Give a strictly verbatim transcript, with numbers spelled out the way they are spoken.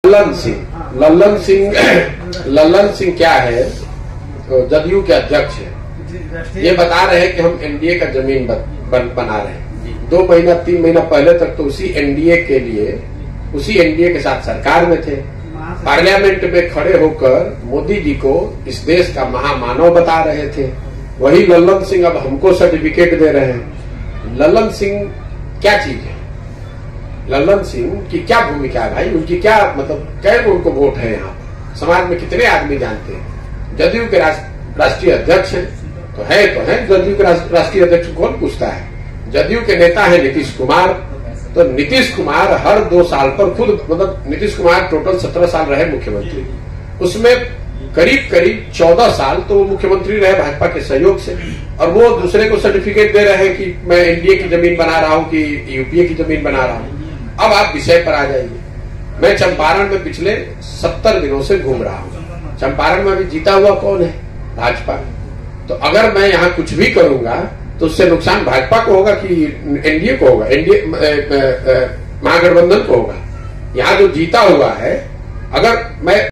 लल्लन सिंह लल्लन सिंह लल्लन सिंह क्या है, तो जदयू के अध्यक्ष है। ये बता रहे हैं कि हम एनडीए का जमीन बन, बना रहे हैं। दो महीना तीन महीना पहले तक तो उसी एनडीए के लिए उसी एनडीए के साथ सरकार में थे। पार्लियामेंट में खड़े होकर मोदी जी को इस देश का महामानव बता रहे थे। वही लल्लन सिंह अब हमको सर्टिफिकेट दे रहे हैं। लल्लन सिंह क्या चीज है? लल्लन सिंह की क्या भूमिका है भाई? उनकी क्या मतलब कै उनको वोट है? यहाँ समाज में कितने आदमी जानते हैं? जदयू के राष्ट्रीय अध्यक्ष है तो है तो है जदयू के राष्ट्रीय अध्यक्ष कौन पूछता है? जदयू के नेता है नीतीश कुमार। तो नीतीश कुमार हर दो साल पर खुद मतलब नीतीश कुमार टोटल सत्रह साल रहे मुख्यमंत्री, उसमें करीब करीब चौदह साल तो वो मुख्यमंत्री रहे भाजपा के सहयोग से, और वो दूसरे को सर्टिफिकेट दे रहे हैं कि मैं एनडीए की जमीन बना रहा हूँ कि यूपीए की जमीन बना रहा हूँ। अब आप विषय पर आ जाइए। मैं चंपारण में पिछले सत्तर दिनों से घूम रहा हूँ। चंपारण में अभी जीता हुआ कौन है? भाजपा। तो अगर मैं यहाँ कुछ भी करूंगा तो उससे नुकसान भाजपा को होगा कि एनडीए को होगा, एनडीए महागठबंधन को होगा? यहाँ जो जीता हुआ है, अगर मैं